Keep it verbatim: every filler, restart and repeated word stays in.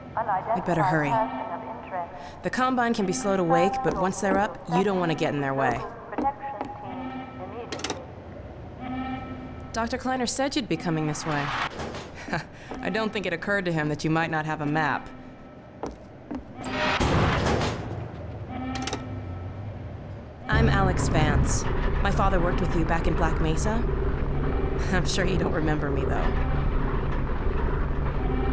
We better hurry. The Combine can be slow to wake, but once they're up, you don't want to get in their way. Doctor Kleiner said you'd be coming this way. I don't think it occurred to him that you might not have a map. I'm Alex Vance. My father worked with you back in Black Mesa. I'm sure you don't remember me, though.